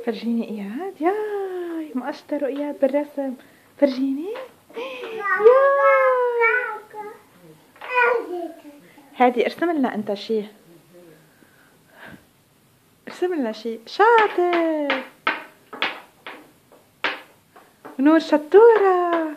فرجيني اياد. ياي مقشطر اياد بالرسم. فرجيني. هادي ارسم لنا انت شي. ارسم لنا شي. شاطر نور، شطورة.